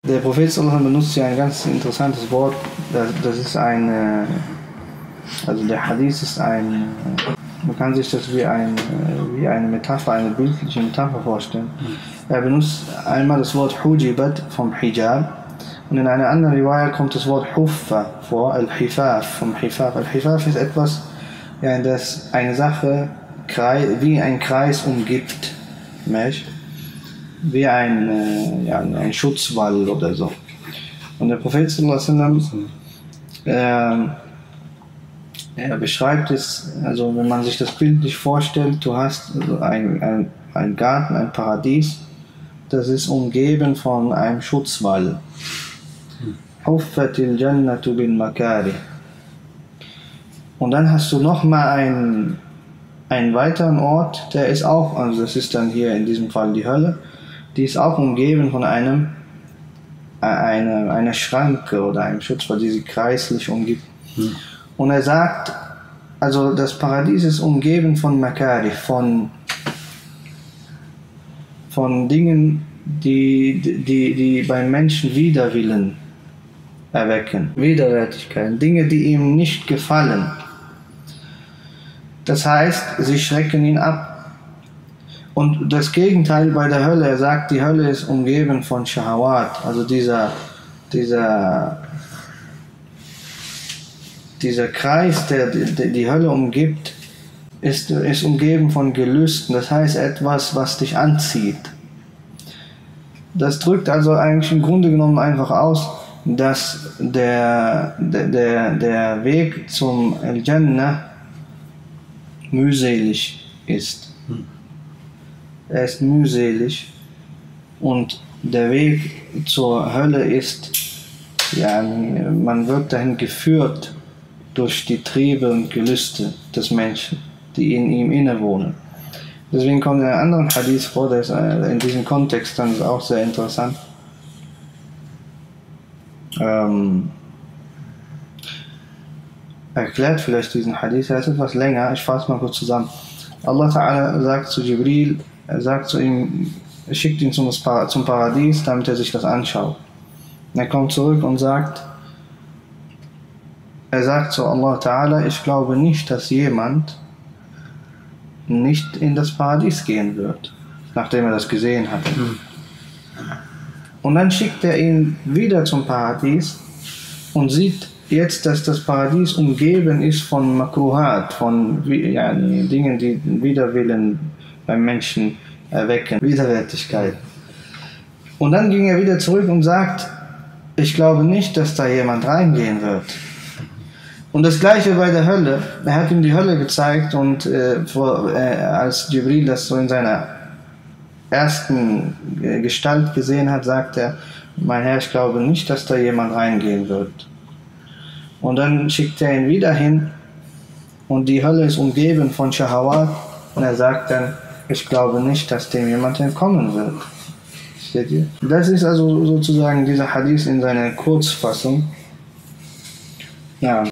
Der Prophet sallallahu benutzt hier ein ganz interessantes Wort. Das ist also der Hadith ist man kann sich das wie eine Metapher, eine bildliche Metapher vorstellen. Er benutzt einmal das Wort Hujibat vom Hijab und in einer anderen Riwaya kommt das Wort Huffa vor, Al-Hifaf vom Hifaf. Al-Hifaf ist etwas, ja, das eine Sache wie ein Kreis umgibt, wie ein Schutzwall oder so. Und der Prophet sallallahu alaihi wasallam er beschreibt es, also wenn man sich das bildlich vorstellt, du hast also ein Garten, ein Paradies, das ist umgeben von einem Schutzwall. Huffatil Jannatu bin Makari. Und dann hast du nochmal einen weiteren Ort, der ist auch, also das ist dann hier in diesem Fall die Hölle, die ist auch umgeben von einer Schranke oder einem Schutzwall, die sie kreislich umgibt. Und er sagt, also das Paradies ist umgeben von Makari, von Dingen, die beim Menschen Widerwillen erwecken, Widerwärtigkeiten, Dinge, die ihm nicht gefallen. Das heißt, sie schrecken ihn ab. Und das Gegenteil bei der Hölle, er sagt, die Hölle ist umgeben von Shahawat, also dieser Kreis, der die Hölle umgibt, ist umgeben von Gelüsten, das heißt etwas, was dich anzieht. Das drückt also eigentlich im Grunde genommen einfach aus, dass der Weg zum Al-Jannah mühselig ist. Er ist mühselig und der Weg zur Hölle ist, ja, man wird dahin geführt durch die Triebe und Gelüste des Menschen, die in ihm innewohnen. Deswegen kommt in einem anderen Hadith vor, der ist in diesem Kontext dann auch sehr interessant. Erklärt vielleicht diesen Hadith, er ist etwas länger, ich fasse mal kurz zusammen. Allah Ta'ala sagt zu Jibril, er sagt zu ihm, er schickt ihn zum Paradies, damit er sich das anschaut. Und er kommt zurück und sagt zu Allah Ta'ala, ich glaube nicht, dass jemand nicht in das Paradies gehen wird, nachdem er das gesehen hat. Und dann schickt er ihn wieder zum Paradies und sieht jetzt, dass das Paradies umgeben ist von Makruhat, von Dingen, die Widerwillen beim Menschen erwecken, Widerwärtigkeit. Und dann ging er wieder zurück und sagt, ich glaube nicht, dass da jemand reingehen wird. Und das gleiche bei der Hölle. Er hat ihm die Hölle gezeigt und als Jibril das so in seiner ersten Gestalt gesehen hat, sagt er, mein Herr, ich glaube nicht, dass da jemand reingehen wird. Und dann schickt er ihn wieder hin und die Hölle ist umgeben von Shahawat und er sagt dann, ich glaube nicht, dass dem jemand entkommen wird. Seht ihr? Das ist also sozusagen dieser Hadith in seiner Kurzfassung. Ja.